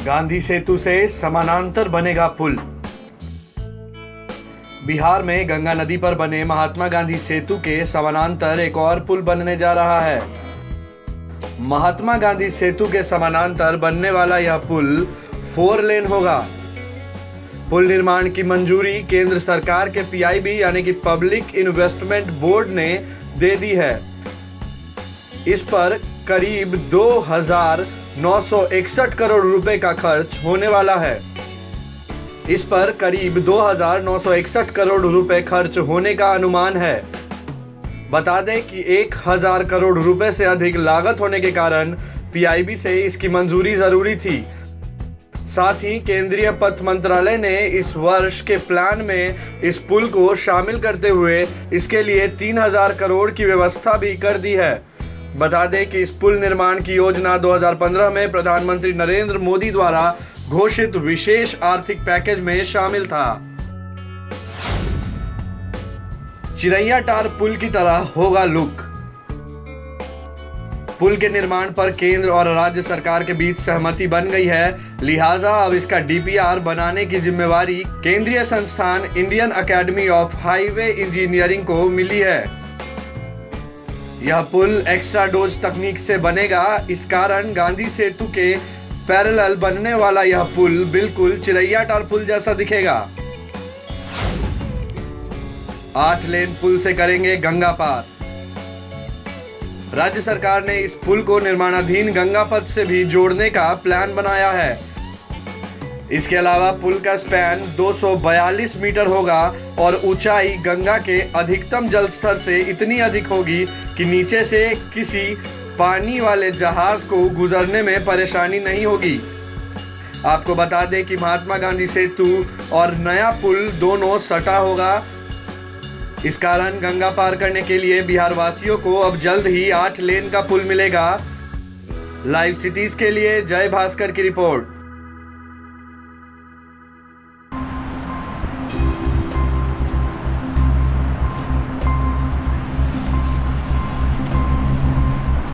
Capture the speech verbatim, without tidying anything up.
गांधी सेतु से समानांतर बनेगा पुल। बिहार में गंगा नदी पर बने महात्मा गांधी सेतु के समानांतर एक और पुल बनने जा रहा है। महात्मा गांधी सेतु के समानांतर बनने वाला यह पुल फोर लेन होगा। पुल निर्माण की मंजूरी केंद्र सरकार के पी आई बी यानी कि पब्लिक इन्वेस्टमेंट बोर्ड ने दे दी है। इस पर करीब दो हजार नौ सौ इकसठ करोड़ रुपए का खर्च होने वाला है। इस पर करीब दो हजार नौ सौ इकसठ करोड़ रुपए खर्च होने का अनुमान है। बता दें कि एक हजार करोड़ रुपए से अधिक लागत होने के कारण पी आई बी से इसकी मंजूरी जरूरी थी। साथ ही केंद्रीय पथ मंत्रालय ने इस वर्ष के प्लान में इस पुल को शामिल करते हुए इसके लिए तीन हजार करोड़ की व्यवस्था भी कर दी है। बता दें कि इस पुल निर्माण की योजना दो हज़ार पंद्रह में प्रधानमंत्री नरेंद्र मोदी द्वारा घोषित विशेष आर्थिक पैकेज में शामिल था। चिरैयाटार पुल की तरह होगा लुक। पुल के निर्माण पर केंद्र और राज्य सरकार के बीच सहमति बन गई है, लिहाजा अब इसका डी पी आर बनाने की जिम्मेवारी केंद्रीय संस्थान Indian academy of highway engineering को मिली है। यह पुल एक्स्ट्रा डोज तकनीक से बनेगा। इस कारण गांधी सेतु के पैरेलल बनने वाला यह पुल बिल्कुल चिरैयाटार पुल जैसा दिखेगा। आठ लेन पुल से करेंगे गंगा पार। राज्य सरकार ने इस पुल को निर्माणाधीन गंगा पथ से भी जोड़ने का प्लान बनाया है। इसके अलावा पुल का स्पैन दो सौ बयालीस मीटर होगा और ऊंचाई गंगा के अधिकतम जल स्तर से इतनी अधिक होगी कि नीचे से किसी पानी वाले जहाज को गुजरने में परेशानी नहीं होगी। आपको बता दें कि महात्मा गांधी सेतु और नया पुल दोनों सटा होगा। इस कारण गंगा पार करने के लिए बिहार वासियों को अब जल्द ही आठ लेन का पुल मिलेगा। लाइव सिटीज के लिए जय भास्कर की रिपोर्ट।